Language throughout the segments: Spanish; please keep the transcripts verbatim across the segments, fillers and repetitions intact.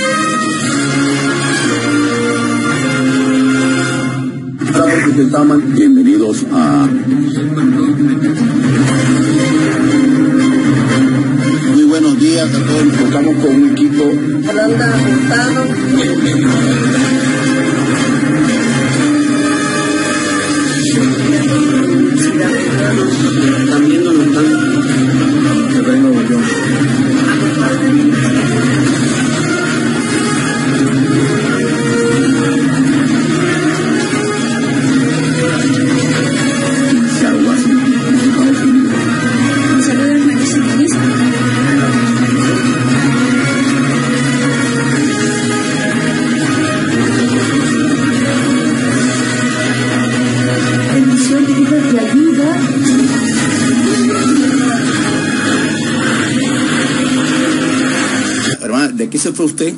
Bienvenidos a muy buenos días a todos. Estamos con un equipo Holanda Hurtado. También nos están de Nuevo York. ¿De qué se fue usted?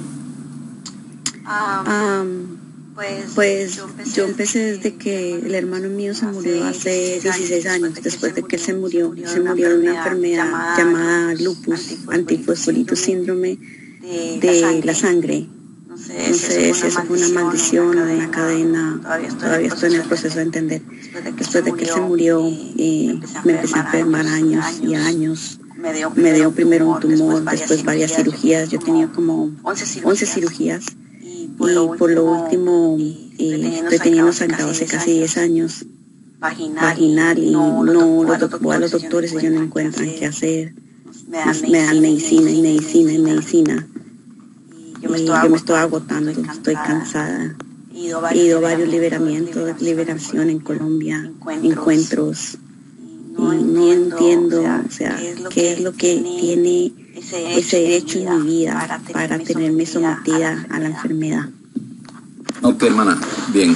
Um, pues, pues yo empecé, yo empecé desde que el hermano mío se murió hace dieciséis años. Después de que él se murió, se murió de una enfermedad llamada lupus, antifosfolito síndrome de la sangre. No sé si eso fue una maldición o una cadena, todavía estoy en el proceso de entender. Después de que él se murió, eh, me empecé a enfermar años y años. Me dio, me dio primero un tumor, después varias cirugías. Yo tenía como once cirugías y por lo último eh, estoy teniendo sangrado hace casi diez años vaginal y no, los, voy a los doctores y ellos no encuentran qué hacer. Me dan medicina y medicina y medicina. Y yo me estoy agotando, estoy cansada. He ido a varios liberamientos, liberación en Colombia, encuentros. No entiendo, no entiendo, o sea, qué es lo, qué es lo que tiene ese derecho, ese derecho en mi vida para, tener para tenerme sometida a la enfermedad. Ok, hermana, bien.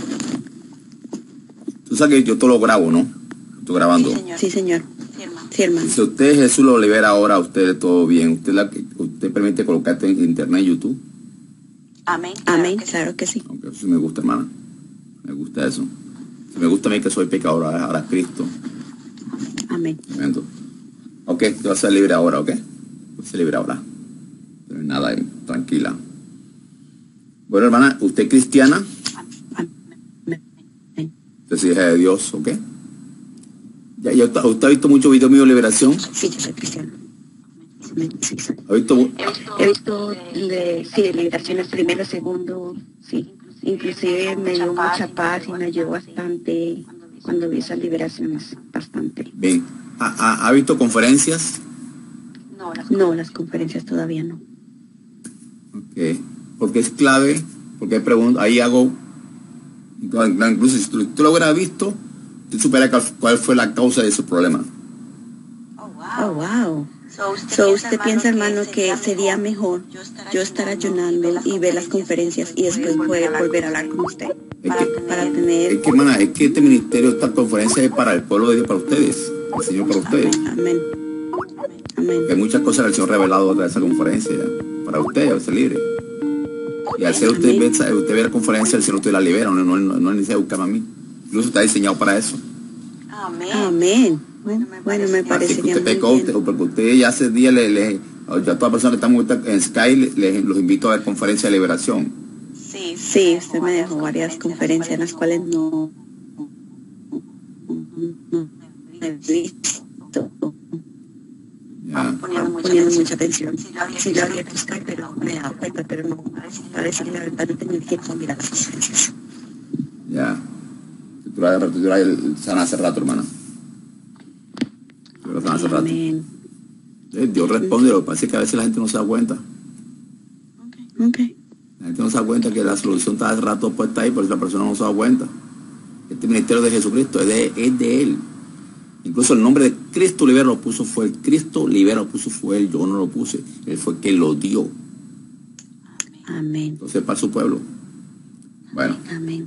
Tú sabes que yo todo lo grabo, ¿no? Estoy grabando. Sí, señor. Sí, señor. Sí, hermano. Sí, hermano. Si usted Jesús lo libera ahora, a usted todo bien. ¿Usted, la, usted permite colocarte en internet, YouTube? Amén. Claro Amén, que claro que sí. Okay, eso sí me gusta, hermana. Me gusta eso. Si me gusta a mí que soy pecador, ahora, ahora Cristo. Amén. Ok, te vas a ser libre ahora, ok. Voy a ser libre ahora. Pero nada, tranquila. Bueno, hermana, ¿usted es cristiana? Amén. Usted es hija de Dios, ok. ¿Ya, ya usted, usted ha visto muchos videos míos de liberación? Sí, yo soy cristiana. Sí, soy. ¿Ha visto? He visto de, sí, de liberaciones primero, segundo, sí. Inclusive me dio mucha paz y me ayudó bastante cuando vi esas liberaciones, bastante. Bien. ¿Ha, ha, ha visto conferencias? No las, no, las conferencias todavía no. Ok. Porque es clave, porque pregunto, ahí hago, incluso si tú, tú lo hubieras visto, tú supieras cuál fue la causa de ese problema. Oh, wow. Oh, wow. So, usted, so, piensa, usted piensa, hermano, que sería mejor yo estar ayunando y ver las conferencias y después poder volver a hablar con usted. Es para, que, para tener... Es que, hermana, es que este ministerio, esta conferencia es para el pueblo de Dios, para ustedes, el Señor para ustedes. Amén. Amén. Hay muchas cosas que el Señor ha revelado a través de esa conferencia, para ustedes, a ser libre. Y al ser usted ve, usted ve la conferencia, el Señor usted la libera, no, no, no, no necesita buscarme a mí. Incluso está diseñado para eso. Amén. Amén. Bueno, me, bueno, me parece que usted pecó, usted, porque usted ya hace días le, le, a todas las personas que están en Sky le, le, los invito a ver conferencia de liberación. Sí, sí, usted me dejó varias conferencias en las cuales no, no he visto. Ya. Poniendo mucha, poniendo mucha atención. Sí, la había visto, pero me he dado cuenta, pero no, para decirle la verdad, no tengo el tiempo de mirar las conferencias. Ya. Tú la repetirás el sana hace rato, hermana. Tú la sana hace rato. Eh, Dios responde, lo que pasa es que a veces la gente no se da cuenta. Ok. okay. La gente no se da cuenta que la solución está hace rato puesta ahí, pero la persona no se da cuenta. Este ministerio de Jesucristo es de, es de Él. Incluso el nombre de Cristo Libera lo puso fue Él. Cristo Libera lo puso fue Él. Yo no lo puse. Él fue quien lo dio. Amén. Entonces para su pueblo. Bueno. Amén.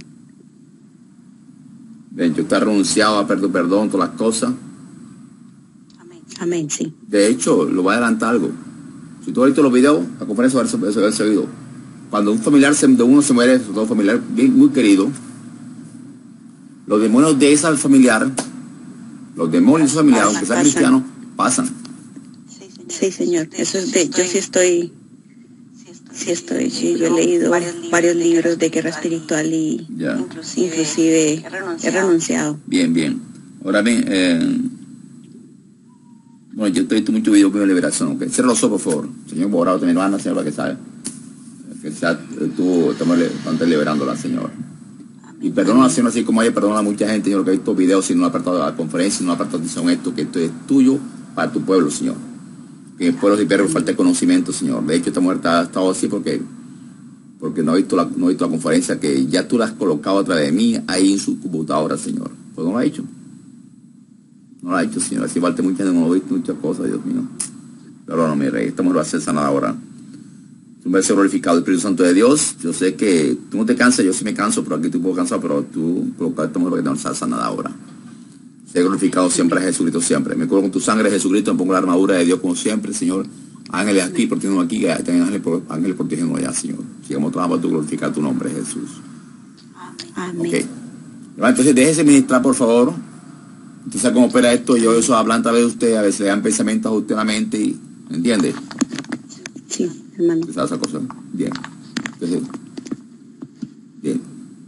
Ven, yo estoy renunciado a pedir perdón, todas las cosas. Amén. Amén, sí. De hecho, lo voy a adelantar algo. Si tú has visto los videos, la conferencia va a haber seguido. Cuando un familiar de uno se muere, sobre todo un familiar bien, muy querido, los demonios de ese familiar, los demonios de ese familiar, aunque sea cristiano, pasan. Sí, señor. Eso es de, yo sí estoy, Sí, estoy, sí, yo he leído varios libros de guerra espiritual y ya. inclusive he renunciado. Bien, bien. Ahora bien, eh, bueno, yo te he visto muchos videos de liberación, ¿ok? Cierra los ojos, por favor. Señor Borado, también lo van a hacer para que sabe. Que sea, tú estamos liberándola, Señor. Y perdona, Señor, así como ella perdona a mucha gente, Señor, que ha visto videos, si no ha apartado de la conferencia, si no ha apartado atención esto, que esto es tuyo para tu pueblo, Señor. Que el pueblo de Perro falta de conocimiento, Señor. De hecho, esta mujer ha estado así porque, porque no, ha visto la, no ha visto la conferencia, que ya tú la has colocado a través de mí ahí en su computadora, Señor. Pues no lo ha hecho. No lo ha hecho, Señor. Así falta mucha gente, no lo ha visto muchas cosas, Dios mío. Pero no, mi rey, esta mujer va a ser sanada ahora. Tú me has glorificado el Espíritu Santo de Dios. Yo sé que tú no te cansas, yo sí me canso, pero aquí tú puedo cansar, pero tú colocas esta mujer para que te va a sanada ahora. Sé glorificado siempre a Jesucristo, siempre. Me cubro con tu sangre, Jesucristo, me pongo la armadura de Dios como siempre, Señor. Ángeles aquí, protegiéndonos aquí, que tengan ángeles, ángeles protegiéndonos allá, Señor. Sigamos trabajando para tu glorificar tu nombre, Jesús. Amén. Ok. Entonces déjese ministrar, por favor. Usted sabe cómo opera esto, yo eso hablan a través de usted, a veces le dan pensamientos a usted a la mente, y, ¿entiende? Sí, hermano. Esa cosa. Bien. Entonces, bien.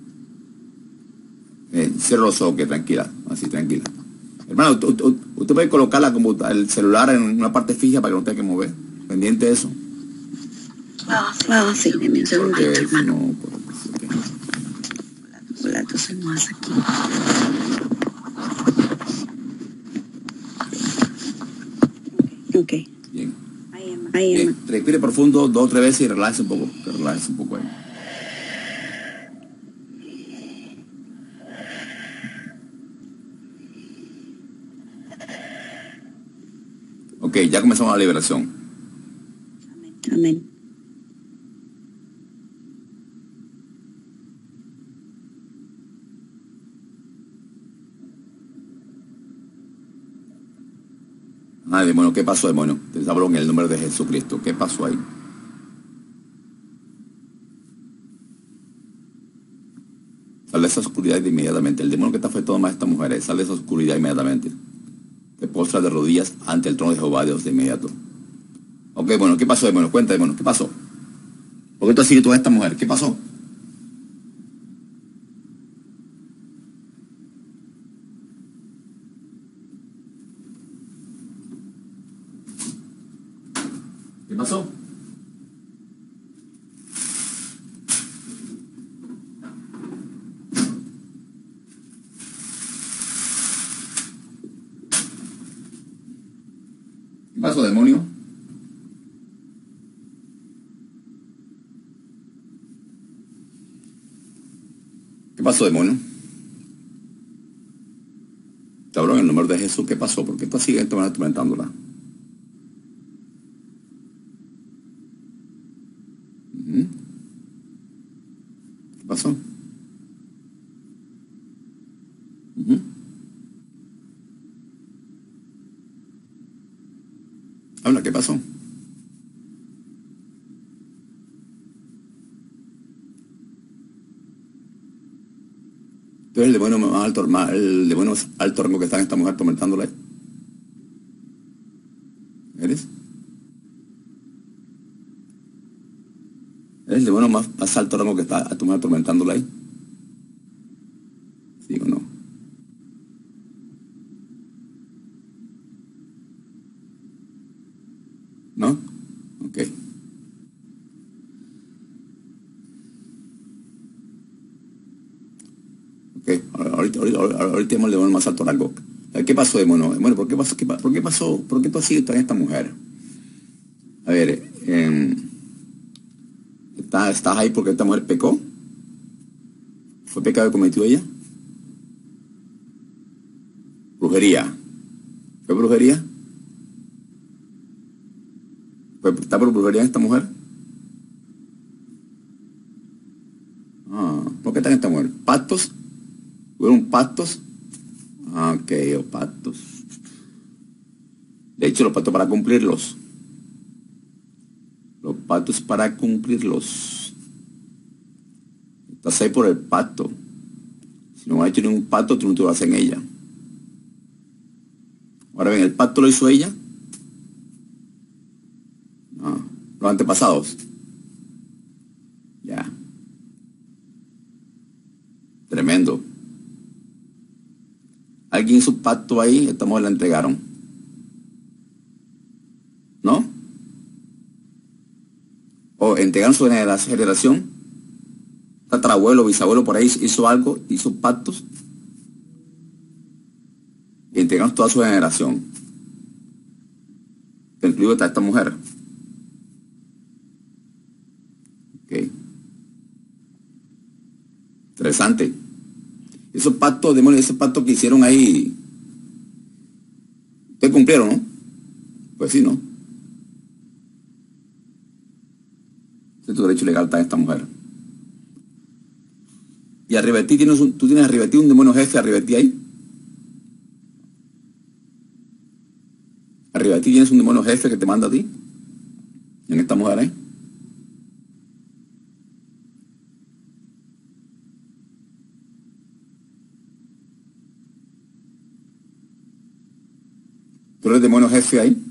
Eh, cierra los ojos, que tranquila, así, tranquila. Hermano, usted, usted, usted puede colocar la el celular en una parte fija para que no tenga que mover. Pendiente de eso. Ah, sí, deme un segundito, hermano. No, por, okay. Hola, entonces más aquí. Ok. Bien. Ahí, hermano. Ahí, Bien. hermano. Respire profundo dos o tres veces y relájese un poco. Relájese un poco ahí. Ok, ya comenzamos la liberación. Amén. Ah, demonio, ¿qué pasó, demonio? Te hablo en el nombre de Jesucristo. ¿Qué pasó ahí? Sale de esa oscuridad inmediatamente. El demonio que está afectando más a esta mujer, sale de esa oscuridad inmediatamente. Te postras de rodillas ante el trono de Jehová Dios de inmediato. Ok, bueno, ¿qué pasó, demonio? Cuenta, demonio, ¿qué pasó? ¿Por qué tú has seguido a esta mujer? ¿Qué pasó? ¿Qué pasó? ¿Qué pasó, demonio? ¿Qué pasó, demonio? Te hablo en el nombre de Jesús. ¿Qué pasó? ¿Por qué tú sigues atormentándola? ¿Mm? ¿Qué pasó? ¿Mm? Habla, ¿qué pasó? Tú eres el demonio más alto, el demonio más alto rango que está en esta mujer atormentándola. ¿Eres? ¿Eres el demonio más, más alto rango que está a tu mujer atormentándola ahí? ¿Sí o no? ¿No? Ok. Ok, ahorita, ahorita, ahorita tenemos el demonio más alto rango. ¿Qué pasó, demonio? Bueno, ¿por qué pasó? ¿Qué, ¿Por qué pasó? ¿Por qué tú has sido en esta mujer? A ver, eh, ¿estás, ¿estás ahí porque esta mujer pecó? ¿Fue pecado que cometió ella? Brujería. ¿Fue brujería? ¿Está por brujería esta mujer? Ah, ¿por qué está en esta mujer? ¿Pactos? ¿Fueron pactos? Ah, ok, los pactos. De hecho, los pactos para cumplirlos. Los pactos para cumplirlos. Estás ahí por el pacto. Si no has hecho ningún pacto, tú no te lo haces en ella. Ahora bien, ¿el pacto lo hizo ella? Ah, los antepasados. Tremendo. Alguien hizo un pacto ahí, esta mujer la entregaron. ¿No? O entregaron su generación. Tatarabuelo, bisabuelo por ahí hizo algo, hizo pactos. Y entregaron toda su generación. Incluido está esta mujer. Ok. Interesante. Esos pactos, demonios, ese pacto que hicieron ahí, ¿ustedes cumplieron, no? Pues sí, ¿no? Ese es tu derecho legal, está esta mujer. Y arriba de ti tienes un, tú tienes arriba de ti un demonio jefe, arriba de ti ahí. Arriba de ti tienes un demonio jefe que te manda a ti. En esta mujer ahí. ¿Tú eres demonio jefe ahí?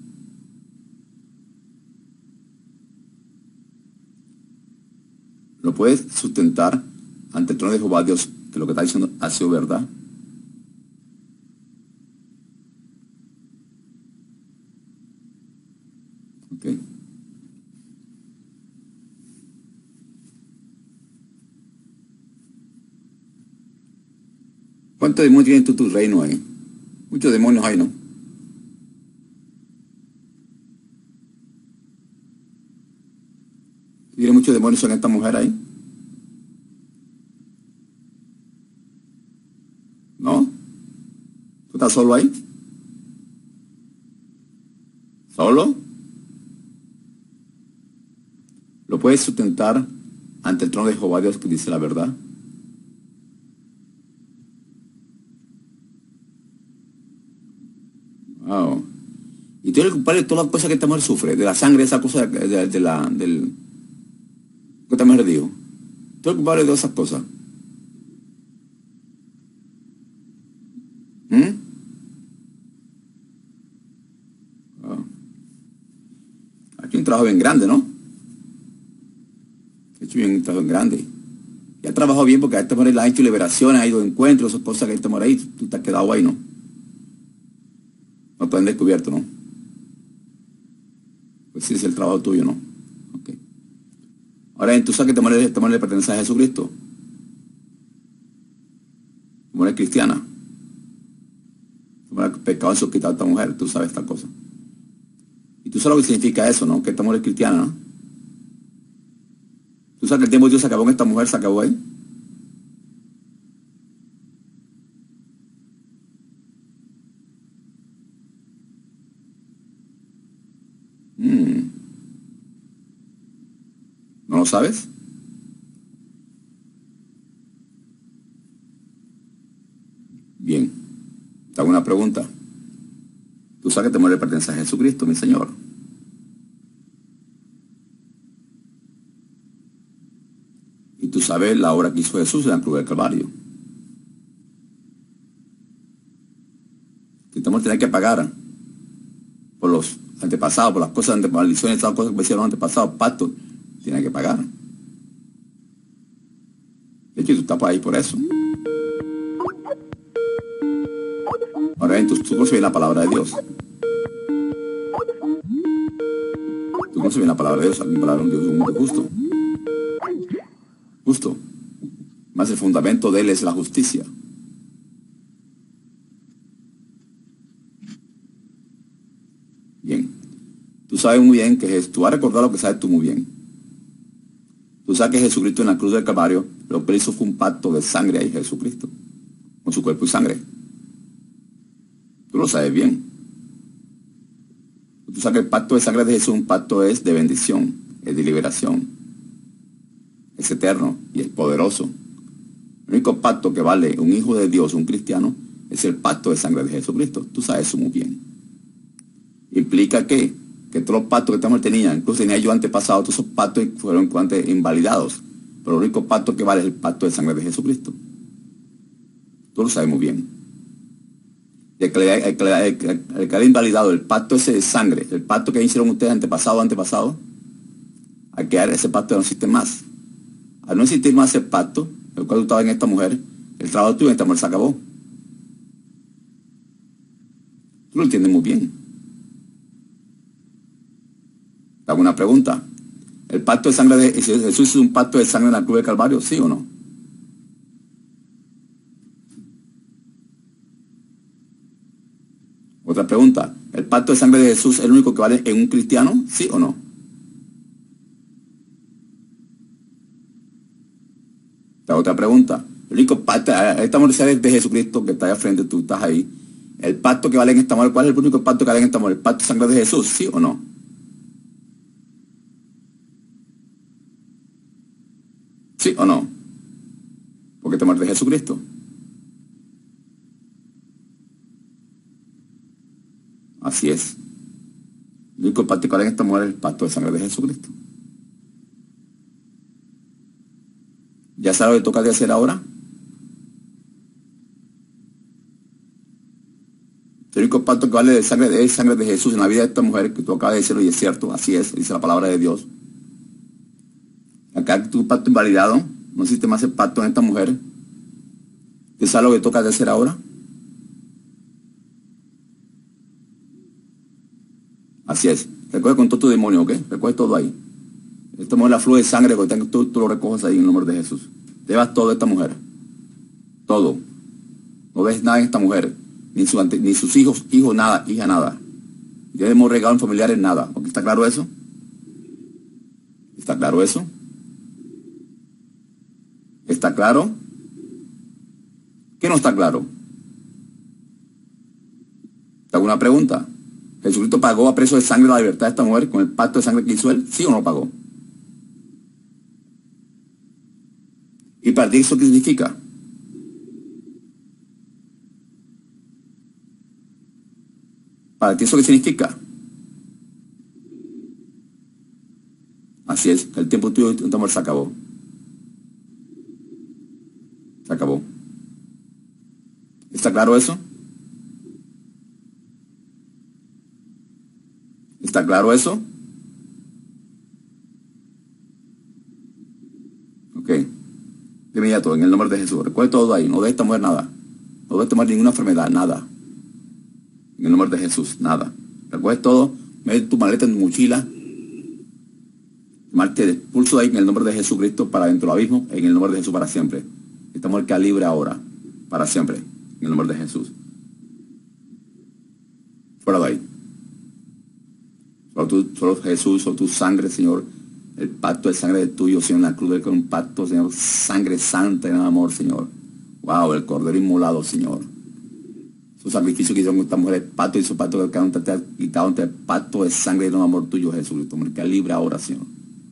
¿Lo puedes sustentar ante el trono de Jehová Dios que lo que está diciendo ha sido verdad? Ok. ¿Cuántos demonios tienes tú tu reino ahí? Muchos demonios hay, ¿no? ¿Tiene muchos demonios en esta mujer ahí? ¿No? ¿Tú estás solo ahí? ¿Solo? ¿Lo puedes sustentar ante el trono de Jehová Dios que dice la verdad? Wow. Y tú eres el culpable de todas las cosas que esta mujer sufre, de la sangre, esa cosa de, de, de la, del... ¿Qué esta mujer dijo? Tú eres el culpable de todas esas cosas. ¿Mm? Wow. Aquí hay un trabajo bien grande, ¿no? He hecho bien un trabajo bien grande. Y ha trabajado bien porque a esta mujer le ha hecho liberaciones, ha ido a encuentros, esas cosas que esta mujer ahí, tú te has quedado ahí, ¿no? No te han descubierto, ¿no? Pues sí, es el trabajo tuyo, ¿no? Ok. Ahora, ¿tú sabes que esta mujer, esta mujer le pertenece a Jesucristo? Esta mujer es cristiana. Esta mujer pecado en su quitado a esta mujer, tú sabes esta cosa. Y tú sabes lo que significa eso, ¿no? Que esta mujer es cristiana, ¿no? Tú sabes que el tiempo de Dios se acabó en esta mujer, se acabó ahí. Hmm. ¿No lo sabes? Bien. Te hago una pregunta. Tú sabes que esta mujer le pertenece a Jesucristo, mi Señor. Y tú sabes la obra que hizo Jesús en la cruz del Calvario. Que esta mujer tenía que pagar por los antepasados, por las cosas, ante maldiciones, todas las cosas que hicieron los antepasados, pactos, tiene que pagar. De hecho, tú estás ahí por eso. Ahora bien, tú, tú conoces bien la palabra de Dios. Tú conoces bien la palabra de Dios, la palabra de Dios es un mundo justo. Justo. Más el fundamento de él es la justicia. Bien. Tú sabes muy bien que tú vas a recordar lo que sabes tú muy bien. Tú sabes que Jesucristo en la cruz del Calvario, lo que él hizo fue un pacto de sangre ahí, Jesucristo, con su cuerpo y sangre. Tú lo sabes bien. Tú sabes que el pacto de sangre de Jesús, un pacto es de bendición, es de liberación, es eterno y es poderoso. El único pacto que vale un hijo de Dios, un cristiano, es el pacto de sangre de Jesucristo. Tú sabes eso muy bien. Implica que, que todos los pactos que estamos tenían, incluso tenía yo antepasado, todos esos pactos fueron antes invalidados. Pero el único pacto que vale es el pacto de sangre de Jesucristo. Tú lo sabes muy bien. Y el que le, el, el, el, el que haya invalidado el pacto ese de sangre, el pacto que hicieron ustedes antepasado, antepasado, hay que dar ese pacto no existe más. Al no existir más ese pacto, el cual tú estabas en esta mujer, el trabajo tuyo en esta mujer se acabó. Tú lo entiendes muy bien. Te hago una pregunta. ¿El pacto de sangre de Jesús es un pacto de sangre en la cruz del Calvario? ¿Sí o no? Otra pregunta. ¿El pacto de sangre de Jesús es el único que vale en un cristiano? ¿Sí o no? La otra pregunta. El único pacto, esta mujer de Jesucristo que está allá frente, tú estás ahí. El pacto que vale en esta mujer, ¿cuál es el único pacto que vale en esta mujer? ¿El pacto de sangre de Jesús? ¿Sí o no? ¿Sí o no? Porque te mueres de Jesucristo. Así es. El único pacto que vale en esta mujer es el pacto de sangre de Jesucristo. ¿Ya sabes lo que toca de hacer ahora? El único pacto que vale de sangre, de sangre de Jesús en la vida de esta mujer, que tú acabas de decirlo y es cierto, así es, dice la palabra de Dios. Acá tu pacto invalidado, no existe más el pacto en esta mujer. ¿Qué sabes lo que toca de hacer ahora? Así es, recoge con todo tu demonio, ¿ok? Recoge todo ahí. Esta mujer, la fluye de sangre, tú, tú lo recoges ahí en el nombre de Jesús. Llevas todo de esta mujer. Todo. No ves nada en esta mujer. Ni, su, ni sus hijos, hijos, nada, hija, nada. Ya hemos regalo en familiares, nada. ¿Ok? ¿Está claro eso? ¿Está claro eso? ¿Está claro? ¿Qué no está claro? ¿Te hago una pregunta? ¿Jesucristo pagó a precio de sangre la libertad de esta mujer con el pacto de sangre que hizo él? ¿Sí o no pagó? ¿Y para ti eso qué significa? ¿Para ti eso qué significa? Así es, el tiempo tuyo de tu amor se acabó. Se acabó. ¿Está claro eso? ¿Está claro eso? Ok. De inmediato, en el nombre de Jesús. Recuerda todo ahí. No de esta mujer nada. No de esta mujer ninguna enfermedad, nada. En el nombre de Jesús, nada. Recuerda todo. Mete tu maleta en tu mochila. Te expulso ahí en el nombre de Jesucristo para dentro del abismo. En el nombre de Jesús para siempre. Esta mujer queda libre ahora. Para siempre. En el nombre de Jesús. Fuera de ahí. Solo, tú, solo Jesús, solo tu sangre, Señor. El pacto de sangre de tuyo, Señor, en la cruz con un pacto, Señor, sangre santa en el amor, Señor. Wow, el cordero inmolado, Señor. Su sacrificio que hicieron con esta mujer, el pacto y su pacto que cada uno te ha quitado ante el pacto de sangre y el amor tuyo, Jesús. Tu mujer queda libre ahora, Señor.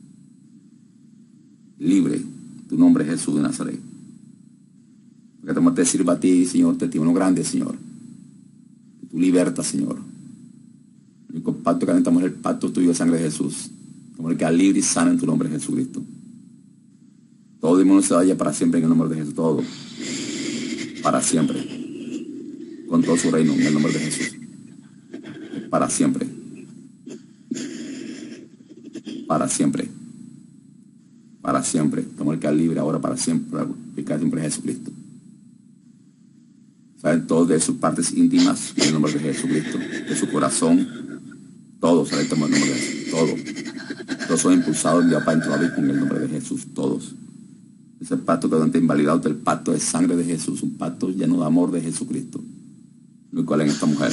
Libre. Tu nombre es Jesús de Nazaret. Que tu amor te sirva a ti, Señor, te tiene uno grande, Señor. Tu libertad, Señor. El único pacto que hay en esta mujer, el pacto tuyo de sangre de Jesús. Tu mujer queda libre y sana en tu nombre, Jesucristo. Todo demonio se vaya para siempre en el nombre de Jesús. Todo. Para siempre. Con todo su reino en el nombre de Jesús. Para siempre. Para siempre. Para siempre. Tu mujer queda libre ahora para siempre. Y cada siempre es Jesucristo. Saben todos de sus partes íntimas en el nombre de Jesucristo. De su corazón. Todos salen en el nombre de Jesús. Todos. Todos son impulsados de para dentro de la vida en el nombre de Jesús. Todos. Ese pacto que durante invalidado del pacto de sangre de Jesús. Un pacto lleno de amor de Jesucristo. Lo cual en esta mujer.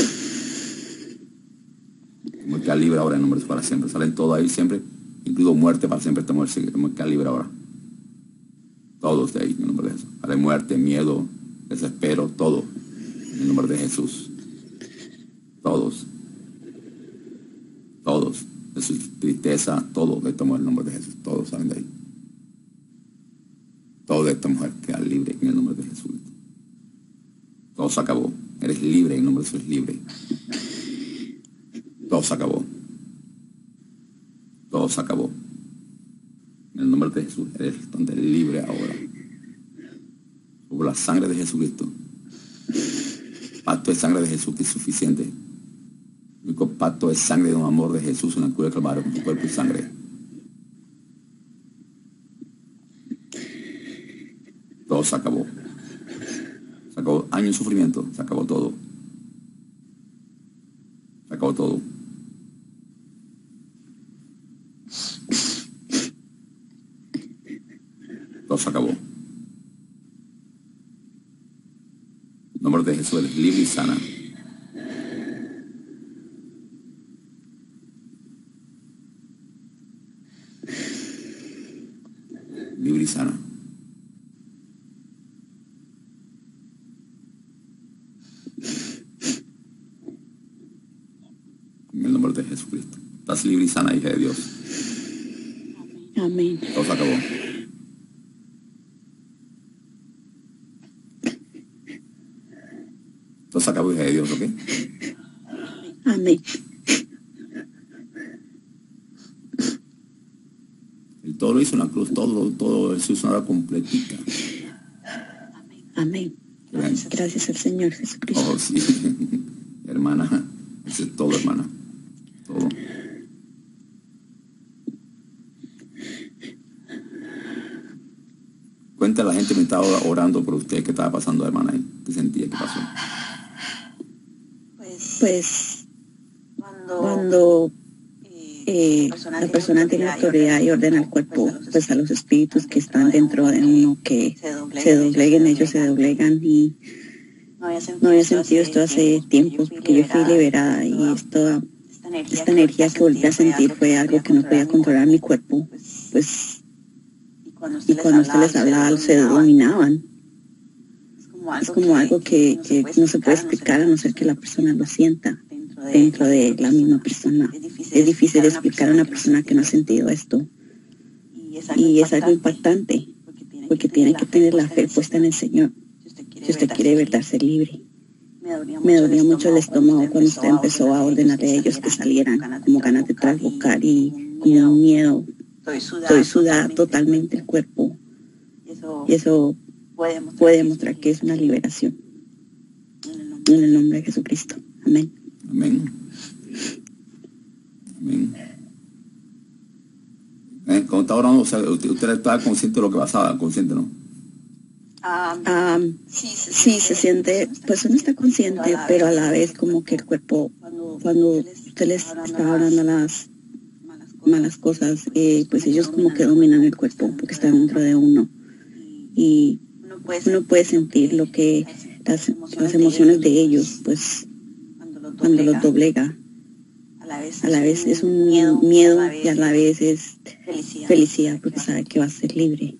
Como queda libre ahora en el nombre de Jesús para siempre. Salen todos ahí siempre. Incluido muerte para siempre. Esta mujer queda libre ahora. Todos de ahí en el nombre de Jesús. Sale muerte, miedo, desespero, todo. En el nombre de Jesús. Todos. Todos. De su tristeza, todo de esta mujer en el nombre de Jesús. Todos salen de ahí. Todo de esta mujer queda libre en el nombre de Jesús. Todo se acabó. Eres libre en el nombre de Jesús. Libre. Todo se acabó. Todo se acabó. En el nombre de Jesús eres libre ahora. Por la sangre de Jesucristo. Pacto de sangre de Jesús que es suficiente. El único pacto de sangre de un amor de Jesús en la cruz del Calvario con tu cuerpo y sangre. Todo se acabó. Se acabó años de sufrimiento, se acabó todo. Se acabó todo. Todo se acabó. En nombre de Jesús, eres libre y sana. Libre y sana. En el nombre de Jesucristo. Estás libre y sana, hija de Dios. Amén. Todo se acabó. Todo se acabó, hija de Dios, ¿ok? Amén. Él todo lo hizo en la cruz, todo, todo eso es una hora completita. Amén. Gracias, Gracias al Señor Jesucristo. Oh, sí. Hermana, eso es todo, hermana. Todo. Cuenta a la gente, me estaba orando por usted, ¿qué estaba pasando, hermana? ¿Qué sentía? ¿Qué pasó? Pues cuando eh, la persona tiene autoridad y ordena el cuerpo, pues a los espíritus que están dentro de uno que se dobleguen, ellos se doblegan, y no había sentido esto hace tiempos porque yo fui liberada, y esto, esta energía que volví a sentir fue algo que no podía controlar mi cuerpo, pues, y cuando usted les hablaba se dominaban. Es como algo que, que no se puede explicar a no ser que la persona lo sienta dentro de la misma persona. Es difícil explicar a una persona que no ha sentido esto. Y es algo impactante, porque tiene que tener la fe puesta en el Señor si usted quiere de verdad ser libre. Me dolía mucho el estómago cuando usted empezó a ordenarle a ellos que salieran, como ganas de trasbocar y como un miedo. Estoy sudada totalmente el cuerpo. Y eso puede demostrar que es una liberación. En el nombre de Jesucristo. Amén. Amén. Amén. ¿Eh? Cuando estaba orando, o sea, usted, usted estaba consciente de lo que pasaba, consciente, ¿no? Um, sí, se siente, pues uno está consciente, pero a la vez como que el cuerpo, cuando usted les está orando las malas cosas, eh, pues ellos como que dominan el cuerpo porque están dentro de uno. Y uno puede sentir lo que las, las emociones de ellos, pues cuando los doblega, a la vez es un miedo y a la vez es felicidad porque sabe que va a ser libre.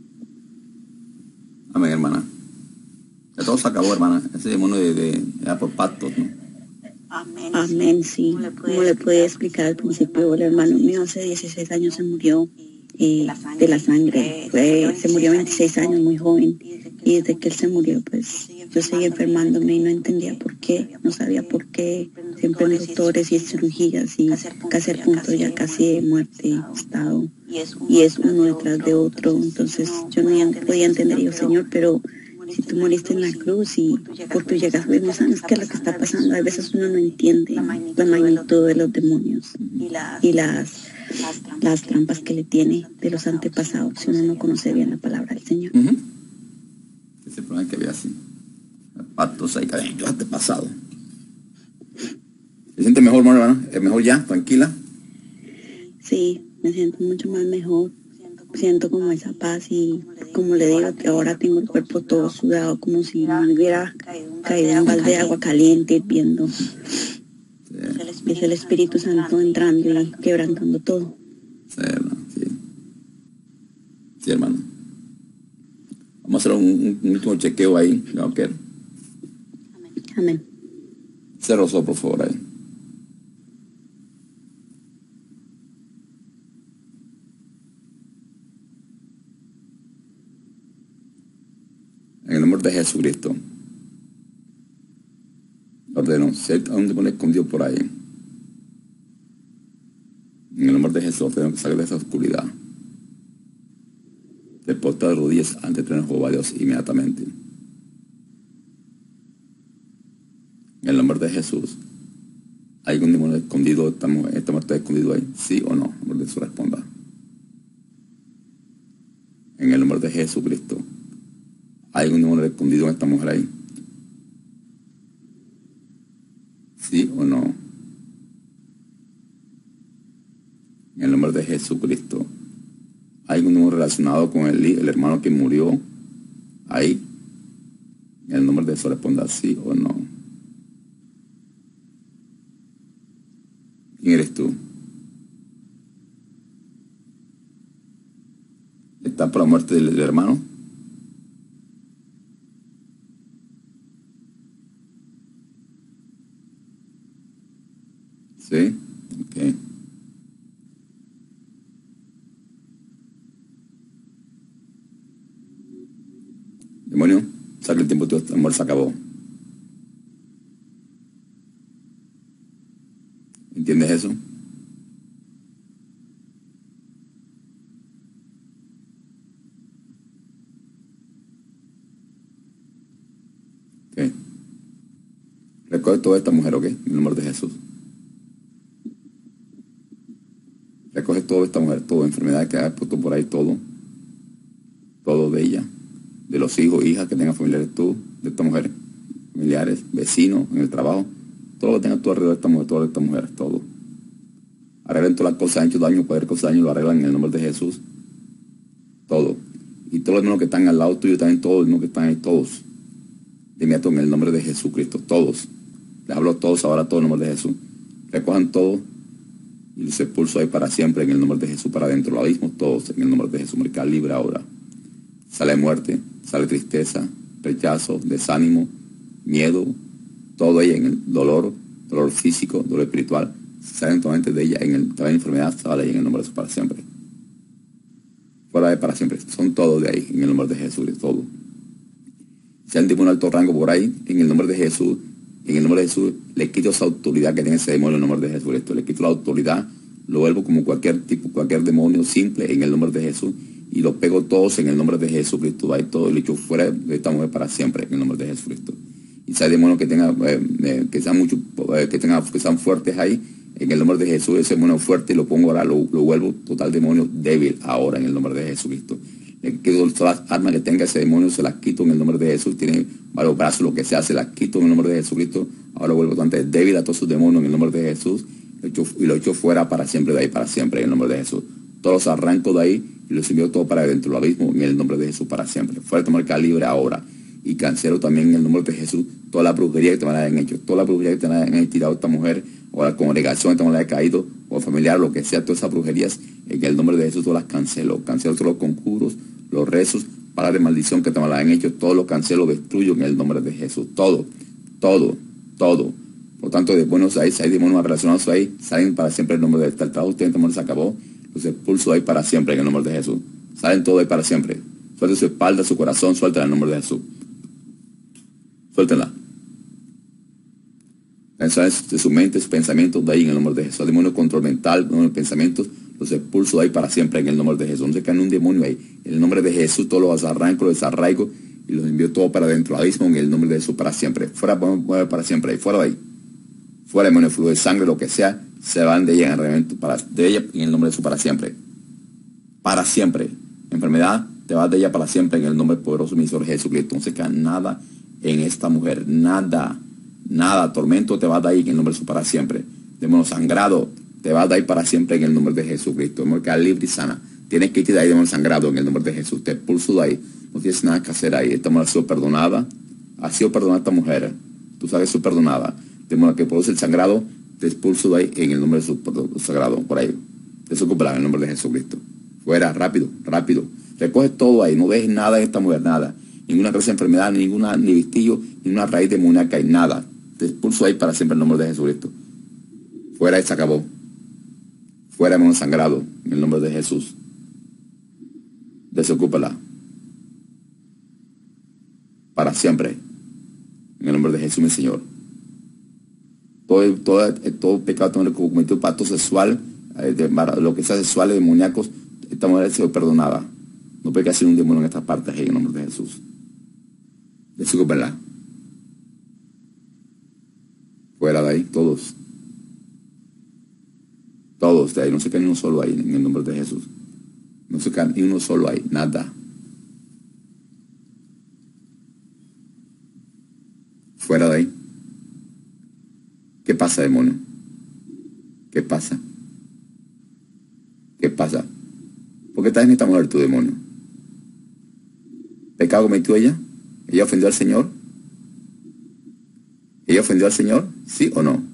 Amén, hermana. Ya todo se acabó, hermana. Ese demonio de, de, era por pactos, ¿no? Amén, Amén, sí. Como le puede explicar al principio, el hermano mío hace dieciséis años se murió eh, de la sangre. Fue, se murió a veintiséis años, muy joven. Y desde que él se murió, pues yo seguí enfermándome y no entendía por qué, no sabía por qué. Siempre en doctores y cirugías y casi al punto ya casi de muerte estado. Y es uno detrás de otro. Entonces yo no podía entender, yo, Señor, pero si tú moriste en la cruz y por tu llegas fuimos sanos, ¿qué es lo que está pasando? A veces uno no entiende la magnitud de los demonios y las, las trampas que le tiene de los antepasados si uno no conoce bien la palabra del Señor. Uh-huh. Ese problema que había así. Pactos ahí, yo antepasado. ¿Se siente mejor, hermano? ¿Es mejor ya? ¿Tranquila? Sí, me siento mucho más mejor. Siento como esa paz y, como le digo, que ahora tengo el cuerpo todo sudado, como si me hubiera caído un balde de agua caliente hirviendo. Sí. Es el Espíritu Santo entrando y quebrantando todo. Sí, hermano, sí. Sí, hermano. Vamos a hacer un, un último chequeo ahí, ¿no? Okay. Amén. Cierra los ojos, por favor, ahí. En el nombre de Jesucristo, ordeno, si hay un demonio escondido por ahí, en el nombre de Jesús, tengo que salir de esa oscuridad. Te postra de rodillas ante el Jehová Dios inmediatamente. En el nombre de Jesús, ¿hay un demonio escondido, estamos, esta muerte escondido ahí? ¿Sí o no? En el nombre de Jesús responda. En el nombre de Jesucristo, ¿Hay un demonio escondido en esta mujer ahí? ¿Sí o no? En el nombre de Jesucristo. ¿Hay un demonio relacionado con el, el hermano que murió ahí? En el nombre de Jesús responda sí o no. ¿Quién eres tú? ¿Estás por la muerte del, del hermano? ¿Sí? Ok. Demonio, saca el tiempo, tu amor se acabó. ¿Entiendes eso? Ok. Recoge toda esta mujer, ¿ok? En el nombre de Jesús. Recoge toda esta mujer, toda enfermedad que haya puesto por ahí, todo. Todo de ella. De los hijos, hijas que tengan familiares tú, de esta mujer. Familiares, vecinos, en el trabajo. Todo lo que tengas tú alrededor de esta mujer, todas estas mujeres, todo. Arreglen todas las cosas, han hecho daño, cualquier cosa daño, lo arreglan en el nombre de Jesús. Todo. Y todos los demonios que están al lado tuyo, también todos los demonios que están ahí, todos. De inmediato en el nombre de Jesucristo, todos. Les hablo a todos ahora, todo en el nombre de Jesús. Recojan todo y los expulso ahí para siempre en el nombre de Jesús, para adentro. Lo abismo todos en el nombre de Jesús. Mercado libre ahora. Sale muerte, sale tristeza, rechazo, desánimo, miedo, todo ahí en el dolor, dolor físico, dolor espiritual. Salen totalmente de ella en el, toda la enfermedad, sale ahí en el nombre de Jesús para siempre. Fuera de para siempre. Son todos de ahí en el nombre de Jesús, de todo. Si hay un alto rango por ahí, en el nombre de Jesús, en el nombre de Jesús, le quito esa autoridad que tiene ese demonio en el nombre de Jesús. Esto, le quito la autoridad, lo vuelvo como cualquier tipo, cualquier demonio simple en el nombre de Jesús. Y los pego todos en el nombre de Jesucristo. Hay todo el hecho fuera de esta mujer para siempre en el nombre de Jesucristo. Y si hay demonios que tengan, eh, que sean mucho, eh, que tengan, que sean fuertes ahí, en el nombre de Jesús, ese demonio fuerte lo pongo ahora, lo, lo vuelvo total demonio débil ahora en el nombre de Jesucristo. Le quito todas las armas que tenga ese demonio, se las quito en el nombre de Jesús. Tiene varios brazos, lo que sea, se las quito en el nombre de Jesucristo. Ahora lo vuelvo totalmente débil a todos sus demonios en el nombre de Jesús. Lo echo, y lo echo fuera para siempre de ahí, para siempre en el nombre de Jesús. Todos los arranco de ahí y los envío todo para dentro del abismo en el nombre de Jesús para siempre. Fuera de marca libre ahora. Y cancelo también en el nombre de Jesús toda la brujería que te van a haber hecho, toda la brujería que te van a haber tirado a esta mujer, o la congregación que te van a haber caído, o familiar, lo que sea, todas esas brujerías, en el nombre de Jesús todas las cancelo. Cancelo todos los conjuros, los rezos, para de maldición que te van a haber hecho, todo lo cancelo, destruyo en el nombre de Jesús. Todo, todo, todo. Por tanto, demonios ahí, si hay demonios relacionados ahí, salen para siempre en el nombre de Jesús. El trabajo de ustedes, se acabó. Los expulso ahí para siempre en el nombre de Jesús. Salen todo ahí para siempre. Suelten su espalda, su corazón, suelten en el nombre de Jesús. Suéltenla. De su mente, sus pensamientos de ahí en el nombre de Jesús. El demonio control mental, los pensamientos, los expulso de ahí para siempre en el nombre de Jesús. No se cae un demonio ahí. En el nombre de Jesús todos los arranco, los desarraigo y los envío todo para dentro del abismo en el nombre de Jesús para siempre. Fuera para siempre ahí, fuera de ahí. Fuera demonio, flujo de sangre, lo que sea, se van de ella en el para, de ella en el nombre de Jesús para siempre. Para siempre. Enfermedad, te vas de ella para siempre en el nombre poderoso de mi Señor Jesucristo. No se cae nada en esta mujer, nada, nada, tormento te va a dar ahí en el nombre de Jesús para siempre. Demonio sangrado, te va a dar ahí para siempre en el nombre de Jesucristo. Demonio que libre y sana. Tienes que irte de ahí, demonio sangrado, en el nombre de Jesús. Te expulso de ahí. No tienes nada que hacer ahí. Esta mujer ha sido perdonada. Ha sido perdonada esta mujer. Tú sabes, su perdonada. Demonio que produce el sangrado, te expulso de ahí en el nombre de Jesús sagrado. Por ahí. Desocúpala en el nombre de Jesucristo. Fuera, rápido, rápido. Recoge todo ahí. No dejes nada en esta mujer, nada. Ninguna clase de enfermedad, ninguna, ni vestillo, ninguna raíz demoníaca, y nada. Te expulso ahí para siempre en el nombre de Jesucristo. Fuera y se acabó. Fuera demonio sangrado, en el nombre de Jesús. Desocúpala. Para siempre. En el nombre de Jesús, mi Señor. Todo, todo, todo pecado que cometió, pacto sexual, de, lo que sea sexual, demoníacos, esta mujer ha sido perdonada. No puede hacer un demonio en estas partes, en el nombre de Jesús. Desocúpenla. Fuera de ahí, todos. Todos de ahí, no se cae ni uno solo ahí, en el nombre de Jesús. No se cae ni uno solo ahí, nada. pasa, demonio? ¿Qué pasa? ¿Qué pasa? ¿Por qué estás en esta mujer, tu demonio? ¿Pecado cometió ella? ¿Ella ofendió al Señor? ¿Ella ofendió al Señor? ¿Sí o no?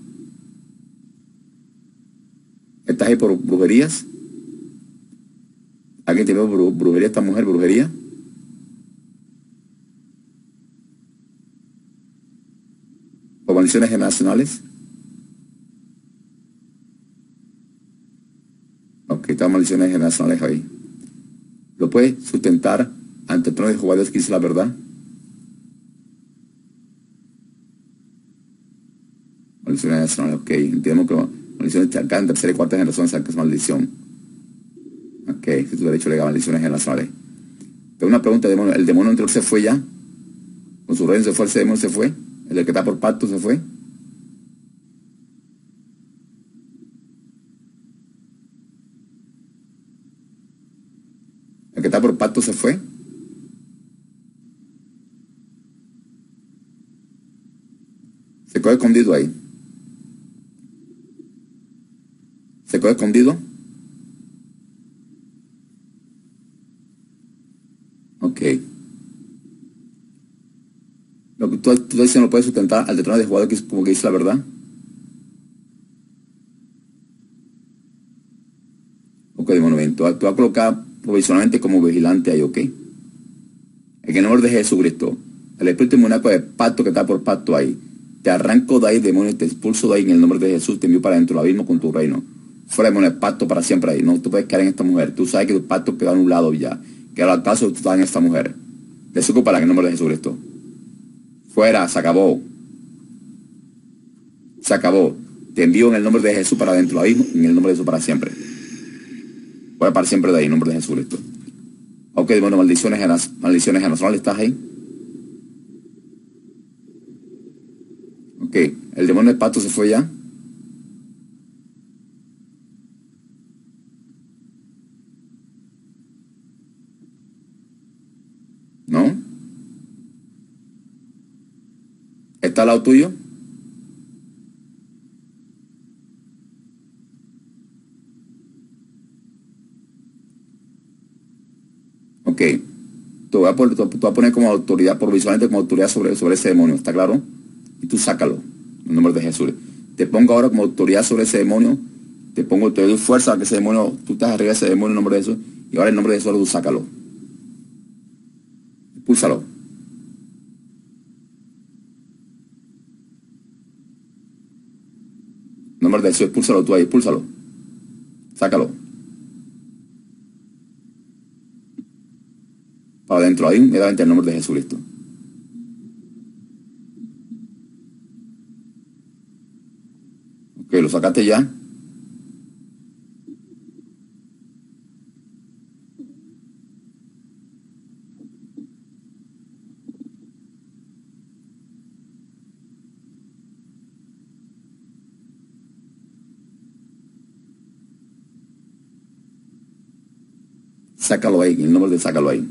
¿Estás ahí por brujerías? ¿Alguien te ve por brujería, esta mujer, brujería? ¿Por maldiciones generacionales? Ok, estas maldiciones generacionales ahí. ¿Lo puedes sustentar ante el trono de Jehová Dios que dice la verdad? Maldiciones generacionales, ok. Entendemos que maldiciones acá en tercera y cuarta generación saben que es maldición. Ok, si tu derecho legal, maldiciones generacionales. Tengo una pregunta, demonio. ¿El demonio anterior se fue ya? ¿Con su reino se fue? ¿Ese demonio se fue? ¿El que está por pacto se fue? ¿El que está por pacto se fue? ¿Se quedó escondido ahí? ¿Se quedó escondido? Ok. Lo que tú, tú dices no puedes sustentar al detrás de jugador que es como que dice la verdad. Ok, demonio, bien. Tú, tú vas a colocar provisionalmente como vigilante ahí, ok. En el nombre de Jesucristo, el espíritu demoníaco de pacto que está por pacto ahí, te arranco de ahí, demonio, y te expulso de ahí en el nombre de Jesús, te envío para dentro del abismo con tu reino. Fuera, demonio, el pacto para siempre ahí. No te puedes quedar en esta mujer. Tú sabes que tu pacto quedó anulado ya. Que al caso tú estás en esta mujer. Desocúpala en el nombre de Jesucristo. Fuera, se acabó. Se acabó. Te envío en el nombre de Jesús para dentro del abismo, en el nombre de Jesús para siempre. Fuera para siempre de ahí, en el nombre de Jesucristo. Ok, bueno, maldiciones, maldiciones generacionales, ¿estás ahí? Ok, el demonio del pacto se fue ya. ¿No? ¿Está al lado tuyo? Ok. Tú vas a poner, tú vas a poner como autoridad, provisionalmente como autoridad sobre, sobre ese demonio, ¿está claro? Y tú sácalo, en el nombre de Jesús. Te pongo ahora como autoridad sobre ese demonio, te pongo, te doy fuerza a que ese demonio, tú estás arriba de ese demonio en el nombre de Jesús, y ahora en el nombre de Jesús tú sácalo. Expúlsalo. En el nombre de Jesús, expúlsalo tú ahí, expúlsalo. Sácalo. Para adentro ahí, inmediatamente en el nombre de Jesucristo. Ok, lo sacaste ya. Sácalo ahí, en el nombre de sácalo ahí.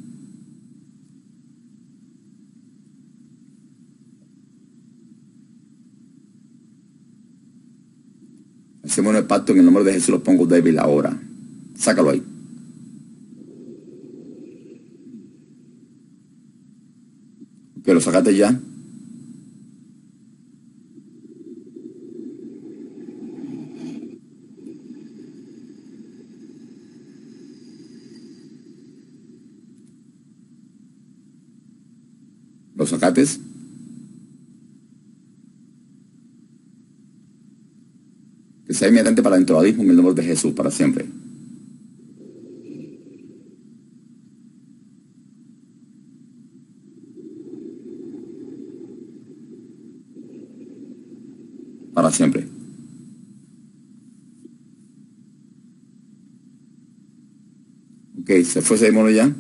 Ese demonio de pacto en el nombre de Jesús lo pongo débil ahora. Sácalo ahí. Que lo sacaste ya. Lo sacaste. Que sea inmediatamente para dentro del abismo en el nombre de Jesús para siempre. Para siempre. Ok, ¿se fue ese demonio ya?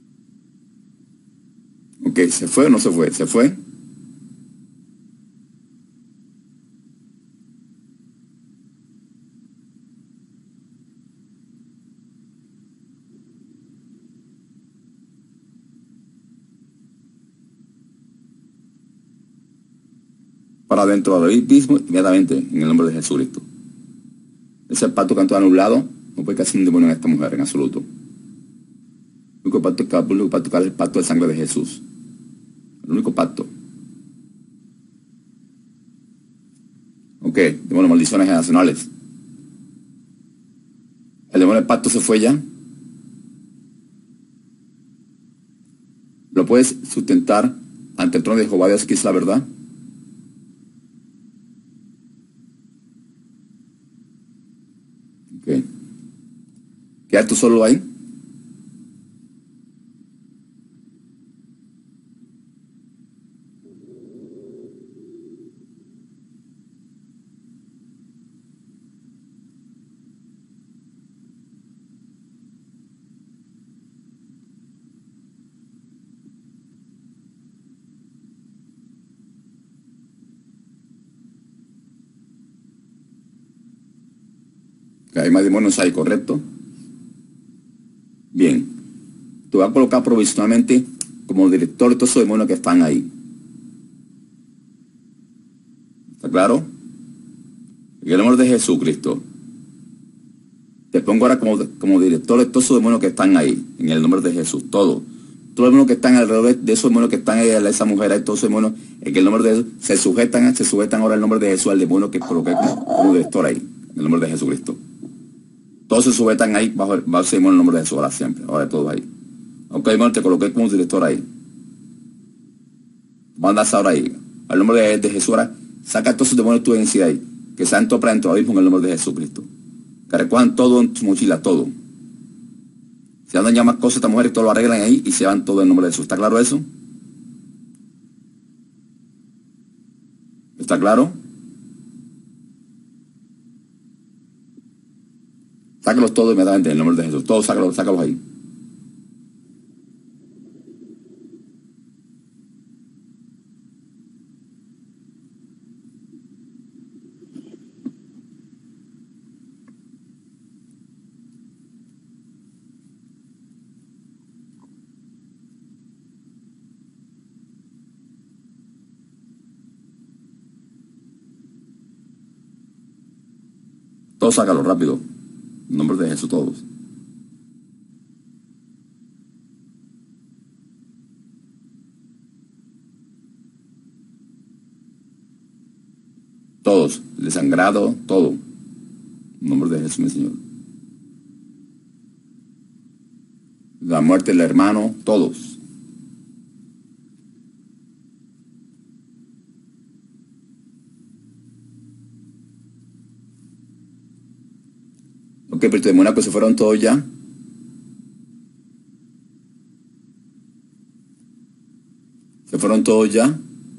Ok, ¿se fue o no se fue? ¿Se fue? para adentro del abismo inmediatamente en el nombre de Jesucristo. Ese pacto que han todo anulado, no puede caer un demonio en esta mujer en absoluto. El único pacto que, el único pacto que es el pacto de sangre de Jesús. El único pacto. Ok, demonio, maldiciones generacionales. El demonio del pacto se fue ya. ¿Lo puedes sustentar ante el trono de Jehová Dios, que es la verdad? Ok. ¿Quedar tú solo ahí? Hay más demonios ahí, ¿correcto? Bien. Te voy a colocar provisionalmente como director de todos esos demonios que están ahí. ¿Está claro? En el nombre de Jesucristo. Te pongo ahora como, como director de todos esos demonios que están ahí. En el nombre de Jesús. Todos. Todos los demonios que están alrededor de esos demonios que están ahí, de esa mujer, ahí, todos esos demonios, en el nombre de Jesús, se sujetan, se sujetan ahora el nombre de Jesús al demonio que coloqué como, como director ahí. En el nombre de Jesucristo. Todos se sujetan ahí bajo, bajo ese demonio en el nombre de Jesús ahora siempre. Ahora todos ahí. Ok, hermano, te coloqué como director ahí. Mandas ahora ahí. Al nombre de, de Jesús ahora, saca todos esos demonios tú en sí ahí. Que sean todos para dentro ahora mismo en el nombre de Jesucristo. Que recojan todo en su mochila, todo. Si andan ya más cosas estas mujeres, todo lo arreglan ahí y se van todo en nombre de Jesús. ¿Está claro eso? ¿Está claro? Sácalos todos inmediatamente en el nombre de Jesús. Todos sácalos, sácalos ahí. Todos sácalos rápido. En nombre de Jesús todos. Todos. Desangrado, todo. En nombre de Jesús, mi Señor. La muerte del hermano, todos. Ok, pero de Mónaco se fueron todos ya. Se fueron todos ya.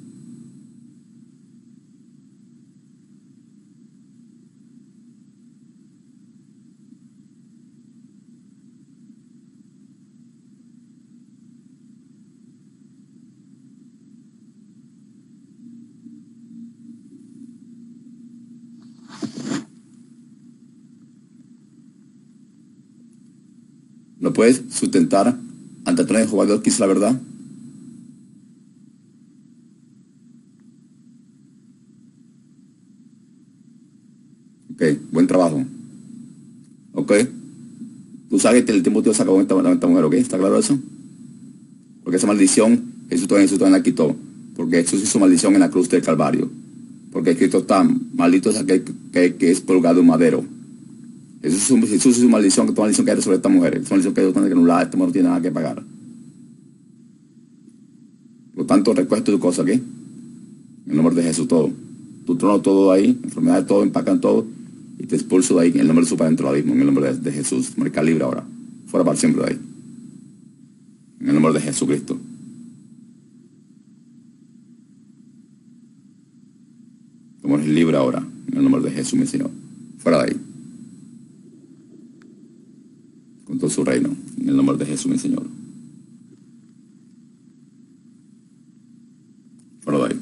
¿Lo puedes sustentar ante el trono de Jehová Dios, que es la verdad? Ok, buen trabajo. Ok. Tú sabes que el tiempo Dios acabó esta, esta mujer, ¿ok? ¿Está claro eso? Porque esa maldición, Jesús todavía, Jesús todavía la quitó. Porque Jesús hizo maldición en la cruz del Calvario. Porque Cristo está maldito es aquel que, que es colgado de un madero. Jesús, Jesús hizo maldición, que toda maldición que hay sobre esta mujer. Esa maldición que Dios tiene que anular, esta mujer no tiene nada que pagar. Por lo tanto, recoge tu cosa aquí. En el nombre de Jesús todo. Tu trono todo ahí, enfermedades todo, empacan todo. Y te expulso de ahí en el nombre de su Padre dentro del abismo. En el nombre de, de Jesús. Marca libre ahora. Fuera para siempre de ahí. En el nombre de Jesucristo. Somos libres ahora. En el nombre de Jesús, mi Señor. Fuera de ahí. Con todo su reino. En el nombre de Jesús, mi Señor. Fuera de ahí.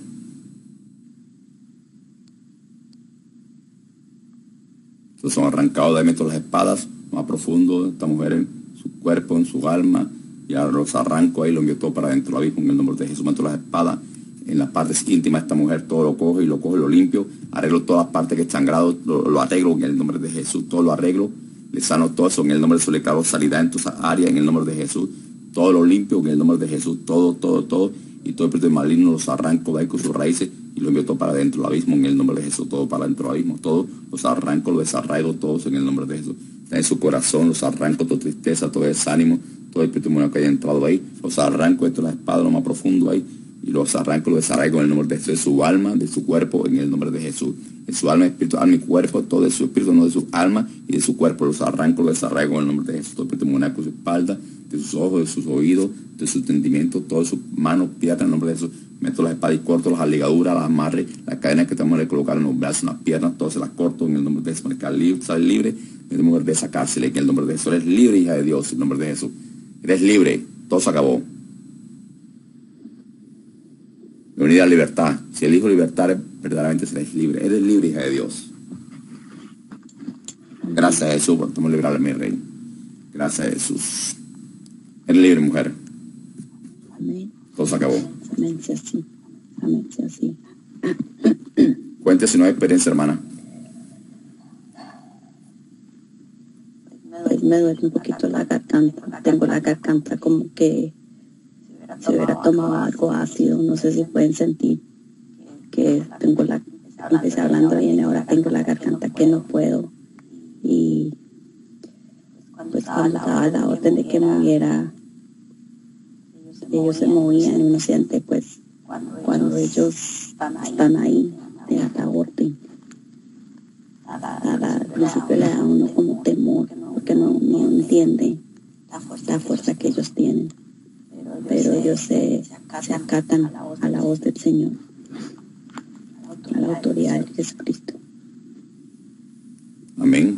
Entonces son arrancados de ahí, meto las espadas más profundo de esta mujer en su cuerpo, en su alma. Y ahora los arranco ahí, lo envío todo para adentro del abismo. En el nombre de Jesús, meto las espadas. en las partes íntimas de esta mujer, todo lo cojo y lo cojo y lo limpio, arreglo todas las partes que están sangrado, lo, lo arreglo en el nombre de Jesús, todo lo arreglo, le sano todo eso en el nombre de Jesús, le claro sanidad en tus áreas en el nombre de Jesús, todo lo limpio en el nombre de Jesús, todo, todo, todo, y todo el espíritu maligno los arranco de ahí con sus raíces y lo envío todo para adentro del abismo en el nombre de Jesús, todo para adentro del abismo, todo los arranco, los desarraigo todos en el nombre de Jesús. Está en su corazón, los arranco, toda tristeza, todo desánimo, todo el espíritu demonio que haya entrado ahí, los arranco, esto es la espada, lo más profundo ahí, y los arranco, los desarraigo en el nombre de Jesús, de su alma, de su cuerpo, en el nombre de Jesús. De su alma, espíritu, alma y cuerpo, todo de su espíritu, no de su alma, y de su cuerpo, los arranco, los desarraigo en el nombre de Jesús, todo el espíritu demoníaco de su espalda, de sus ojos, de sus oídos, de sus entendimientos, todo de sus manos, piernas, en el nombre de Jesús. Meto las espadas y corto las ligaduras, las amarres, las cadenas que tenemos que colocar en los brazos, en las piernas, todas se las corto en el nombre de Jesús, para que libre, sale libre, en el nombre de esa cárcel, en el nombre de Jesús. Eres libre, hija de Dios, en el nombre de Jesús. Eres libre, todo se acabó. Venida a la libertad. Si el Hijo libertad, verdaderamente serás libre. Eres libre, hija de Dios. Gracias a Jesús por tomar liberar a mi rey. Gracias a Jesús. Eres libre, mujer. Amén. Todo se acabó. Amén, sea así. Amén, sea así. Cuente si no hay experiencia, hermana. Pues me duele un poquito la garganta. Tengo la garganta como que si hubiera tomado algo ácido. No sé si pueden sentir que tengo la... Empecé hablando bien, ahora tengo la garganta que no puedo. Y pues cuando daba la orden de que moviera, ellos se movían y uno siente pues cuando ellos están ahí, de la orden. Al principio le da a uno como temor, porque no, no entiende la fuerza que ellos tienen. Pero ellos se, se acatan a la voz del Señor, a la autoridad de Jesucristo. Amén.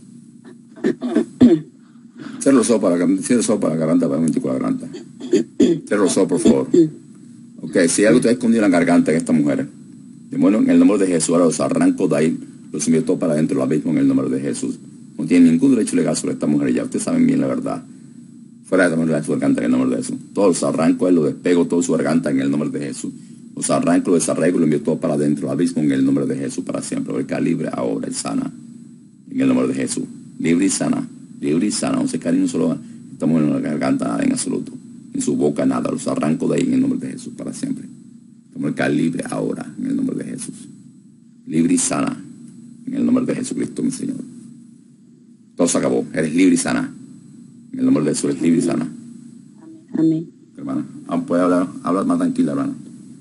Cierra los ojos para la garganta, cierra los ojos para la garganta, para un momentico la garganta. Cierra los ojos, por favor. Ok, si algo te ha escondido en la garganta en esta mujer, bueno, en el nombre de Jesús, ahora los arranco de ahí, los envío todo para adentro del abismo en el nombre de Jesús. No tiene ningún derecho legal sobre esta mujer, ya ustedes saben bien la verdad. Fuera de esta mujer, su garganta en el nombre de Jesús. Todos los arranco, él lo despego, todo su garganta en el nombre de Jesús. Los arranco, los desarraigo, lo envío todo para adentro del abismo en el nombre de Jesús para siempre. Porque libre ahora y sana. En el nombre de Jesús. Libre y sana. Libre y sana. No se cae ni un solo. Estamos en la garganta nada en absoluto. En su boca nada. Los arranco de ahí en el nombre de Jesús para siempre. Estamos acá libre ahora en el nombre de Jesús. Libre y sana. En el nombre de Jesucristo, mi Señor. Todo se acabó. Eres libre y sana. En el nombre de Jesús eres libre y sana. Amén. Hermana, puede hablar, hablar más tranquila, hermana.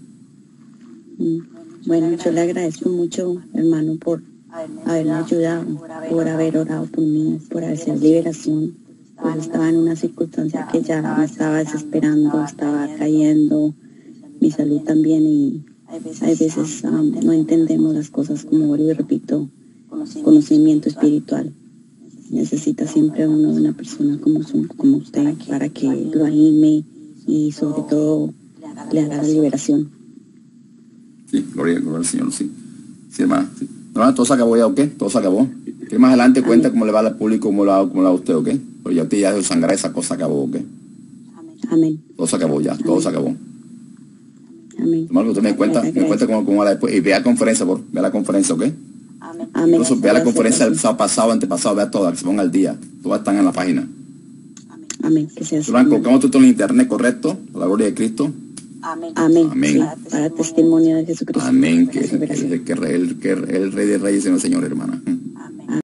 Bueno, yo le agradezco mucho, hermano, por haberme ayudado, por haber orado por mí, por hacer liberación. Pues estaba en una circunstancia que ya me estaba desesperando, estaba cayendo, mi salud también, y hay veces um, no entendemos las cosas, como vuelvo y repito, conocimiento espiritual. Necesita siempre uno de una persona como, su, como usted para que lo anime y sobre todo le haga la liberación. Sí, gloria, gloria al Señor, sí. Sí, hermana. Sí. Hermana, todo se acabó ya, ¿o qué? Todo se acabó. Que más adelante cuenta Amén. Cómo le va al público, cómo le va, cómo le va a usted, ¿o qué? Pero ya usted ya de sangrar esa cosa acabó, ¿o qué? Amén. Todo se acabó ya, Amén. Todo se acabó. Amén. Hermano, usted me cuenta, me cuenta cómo, cómo va después. Y vea la conferencia, por vea la conferencia, ¿ok? Amén. Incluso vea la conferencia del sábado pasado, antepasado, vea todas, que se ponga al día. Todas están en la página. Amén. Que sea así. Colocamos todo en internet, ¿correcto? Por la gloria de Cristo. Amén. Amén. Amén. Sí, para testimonio de Jesucristo. Amén. Que es el, que, el, que el, el Rey de Reyes es el Señor, hermana.